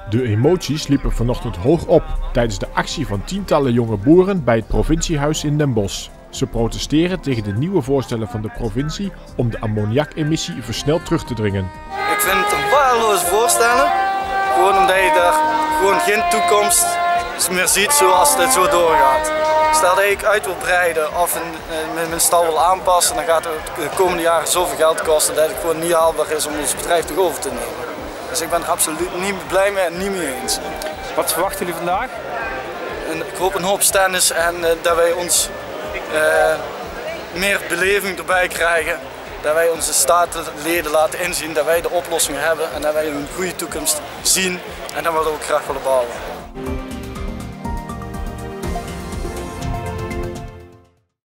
De emoties liepen vanochtend hoog op tijdens de actie van tientallen jonge boeren bij het provinciehuis in Den Bosch. Ze protesteren tegen de nieuwe voorstellen van de provincie om de ammoniakemissie versneld terug te dringen. Ik vind het een waardeloze voorstellen, gewoon omdat je daar gewoon geen toekomst meer ziet zoals dit zo doorgaat. Stel dat ik uit wil breiden of mijn stal wil aanpassen, dan gaat het de komende jaren zoveel geld kosten dat het gewoon niet haalbaar is om ons bedrijf toch over te nemen. Dus ik ben er absoluut niet blij mee en niet mee eens. Wat verwachten jullie vandaag? Ik hoop een hoop stennis en dat wij ons meer beleving erbij krijgen. Dat wij onze statenleden laten inzien dat wij de oplossingen hebben en dat wij een goede toekomst zien en dat we er ook graag willen bouwen.